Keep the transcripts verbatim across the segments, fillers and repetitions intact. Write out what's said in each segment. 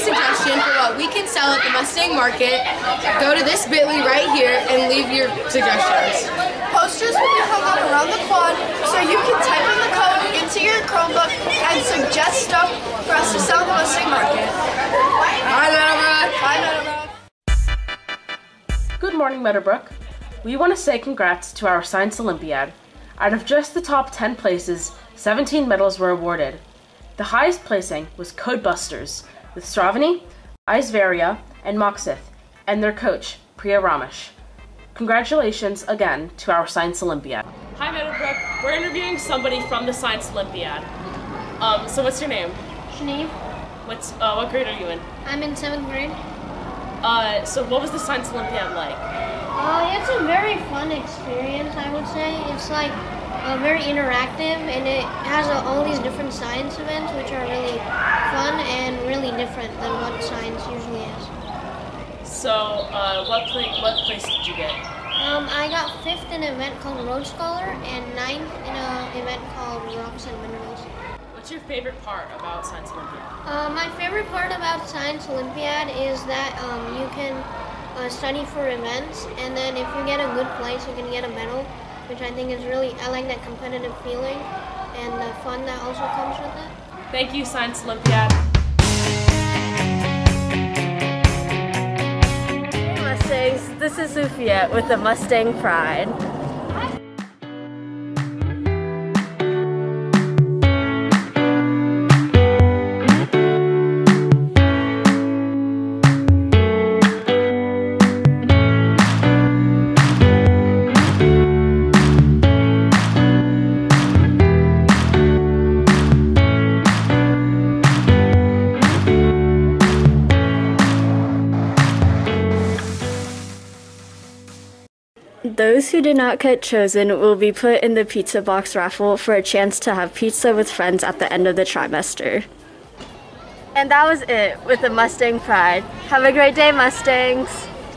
suggestion for what we can sell at the Mustang Market, go to this bit dot L Y right here and leave your suggestions. Posters will be hung up around the quad so you can type in the code into your Chromebook and suggest stuff for us to sell at the Mustang Market. Bye, Meadowbrook! Bye, Meadowbrook! Good morning, Meadowbrook. We want to say congrats to our Science Olympiad. Out of just the top ten places, seventeen medals were awarded. The highest placing was Codebusters, with Stravani, Aisvaria, and Moxith, and their coach, Priya Ramesh. Congratulations again to our Science Olympiad. Hi Meadowbrook, we're interviewing somebody from the Science Olympiad. Um, so what's your name? Shaneve. What's, uh, what grade are you in? I'm in seventh grade. Uh, so what was the Science Olympiad like? Uh, it's a very fun experience, I would say. It's like uh, very interactive, and it has uh, all these different science events, which are really fun and really different than what science usually is. So, uh, what, pla what place did you get? Um, I got fifth in an event called Rhodes Scholar and ninth in an event called Rocks and Minerals. What's your favorite part about Science Olympiad? Uh, my favorite part about Science Olympiad is that um, you can uh, study for events, and then if you get a good place, you can get a medal, which I think is really, I like that competitive feeling and the fun that also comes with it. Thank you, Science Olympiad. Mustangs, this is Sophia with the Mustang Pride. Those who did not get chosen will be put in the pizza box raffle for a chance to have pizza with friends at the end of the trimester. And that was it with the Mustang Pride. Have a great day, Mustangs!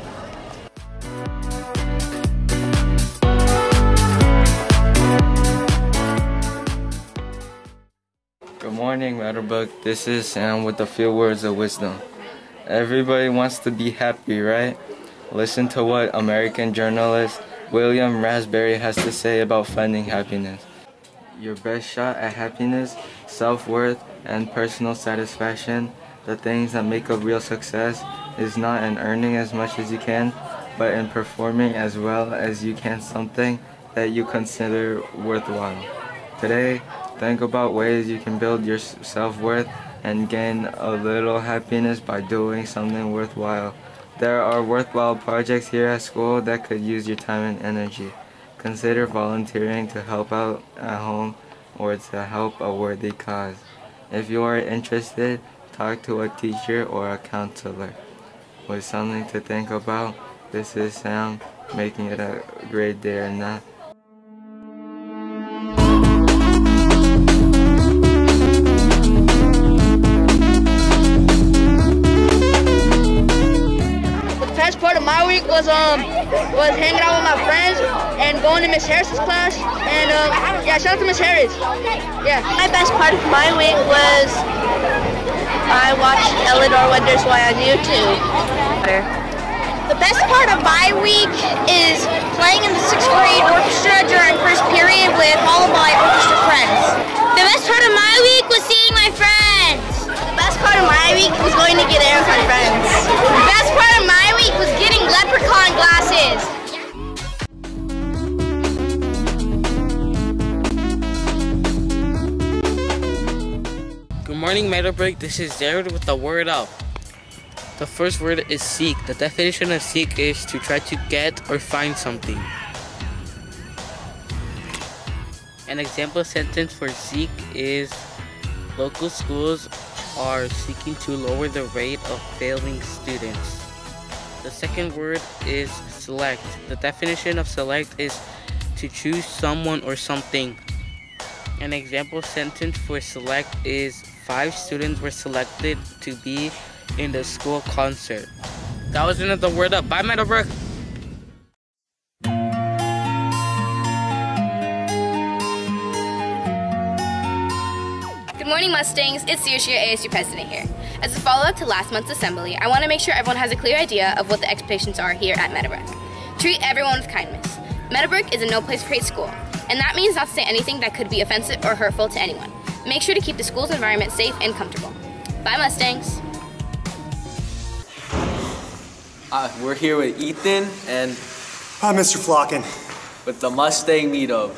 Good morning, Meadowbrook. This is Sam with a few words of wisdom. Everybody wants to be happy, right? Listen to what American journalist William Raspberry has to say about finding happiness. Your best shot at happiness, self-worth, and personal satisfaction, the things that make a real success, is not in earning as much as you can, but in performing as well as you can something that you consider worthwhile. Today, think about ways you can build your self-worth and gain a little happiness by doing something worthwhile. There are worthwhile projects here at school that could use your time and energy. Consider volunteering to help out at home or to help a worthy cause. If you are interested, talk to a teacher or a counselor. With something to think about, this is Sam, making it a great day or not. Part of my week was um was hanging out with my friends and going to Miss Harris's class, and um yeah, shout out to Miss Harris. Yeah. My best part of my week was I watched Eleanor Wonders Why on YouTube. The best part of my week is playing in the sixth grade orchestra during first period with all of my orchestra friends. The best part of my week was seeing my friends. The best part of my week was going to get air with my friends. The best part of my week was getting leprechaun glasses. Good morning, Meadowbrook. This is Jared with the word up. The first word is seek. The definition of seek is to try to get or find something. An example sentence for seek is local schools are seeking to lower the rate of failing students. The second word is select. The definition of select is to choose someone or something. An example sentence for select is five students were selected to be in the school concert. That was another word up. Bye, Meadowbrook. Good morning, Mustangs. It's Yoshia, A S U president here. As a follow-up to last month's assembly, I want to make sure everyone has a clear idea of what the expectations are here at Meadowbrook. Treat everyone with kindness. Meadowbrook is a no place for hate school, and that means not to say anything that could be offensive or hurtful to anyone. Make sure to keep the school's environment safe and comfortable. Bye, Mustangs. Uh, we're here with Ethan and Hi, Mister Flocken. With the Mustang meetup.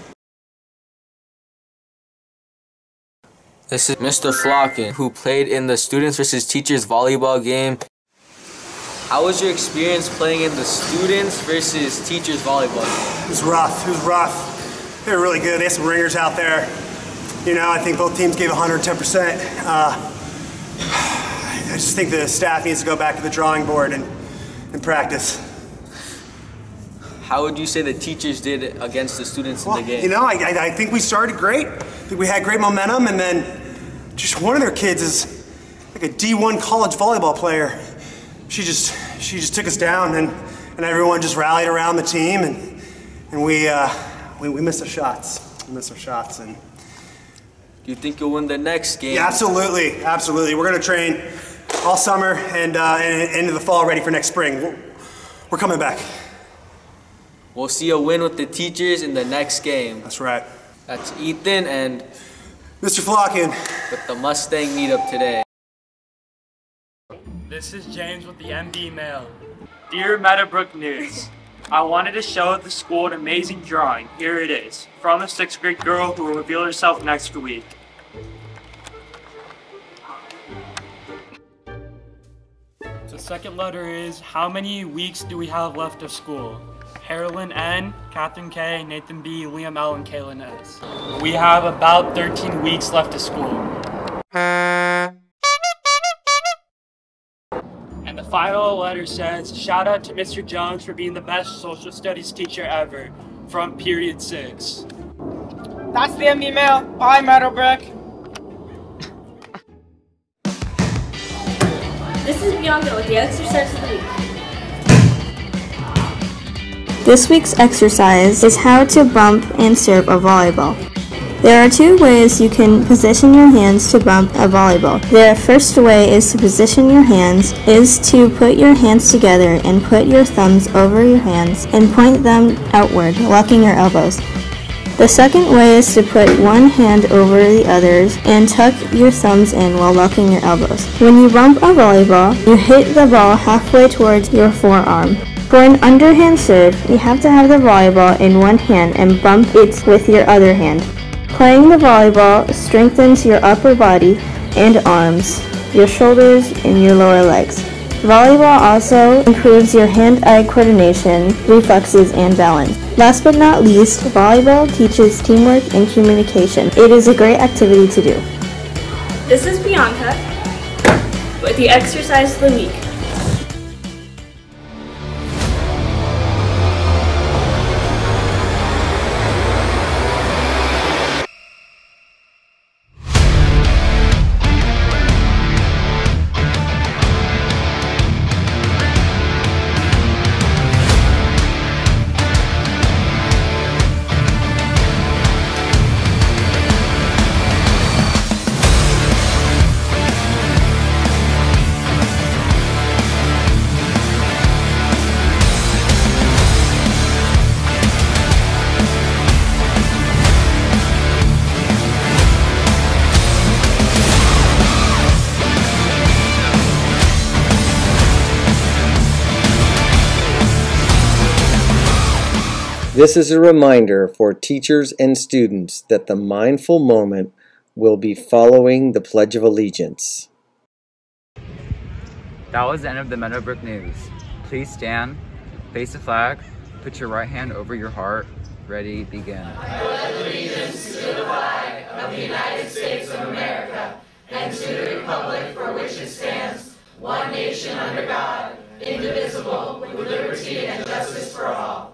This is Mister Flocken, who played in the Students versus Teachers volleyball game. How was your experience playing in the Students versus Teachers volleyball game? It was rough. It was rough. They were really good. They had some ringers out there. You know, I think both teams gave one hundred ten percent. Uh, I just think the staff needs to go back to the drawing board and, and practice. How would you say the teachers did against the students well, in the game? You know, I, I, I think we started great. I think we had great momentum, and then just one of their kids is like a D one college volleyball player. She just she just took us down, and, and everyone just rallied around the team, and and we uh, we, we missed our shots. We missed our shots, and. Do you think you'll win the next game? Yeah, absolutely, absolutely. We're gonna train all summer and, uh, and into the fall, ready for next spring. We're, we're coming back. We'll see a win with the teachers in the next game. That's right. That's Ethan and Mister Flocken with the Mustang meetup today. This is James with the M D Mail. Dear Meadowbrook News, I wanted to show the school an amazing drawing. Here it is, from a sixth grade girl who will reveal herself next week. The second letter is, how many weeks do we have left of school? Harlan N, Catherine K, Nathan B, Liam L, and Kaylin S. We have about thirteen weeks left of school. And the final letter says, shout out to Mister Jones for being the best social studies teacher ever, from period six. That's the M D Mail. Bye, Meadowbrook. This is Bianca with the exercise of the week. This week's exercise is how to bump and serve a volleyball. There are two ways you can position your hands to bump a volleyball. The first way is to position your hands is to put your hands together and put your thumbs over your hands and point them outward, locking your elbows. The second way is to put one hand over the others and tuck your thumbs in while locking your elbows. When you bump a volleyball, you hit the ball halfway towards your forearm. For an underhand serve, you have to have the volleyball in one hand and bump it with your other hand. Playing the volleyball strengthens your upper body and arms, your shoulders, and your lower legs. Volleyball also improves your hand-eye coordination, reflexes, and balance. Last but not least, volleyball teaches teamwork and communication. It is a great activity to do. This is Bianca with the exercise of the week. This is a reminder for teachers and students that the mindful moment will be following the Pledge of Allegiance. That was the end of the Meadowbrook News. Please stand, face the flag, put your right hand over your heart. Ready, begin. I pledge allegiance to the flag of the United States of America and to the republic for which it stands, one nation under God, indivisible, with liberty and justice for all.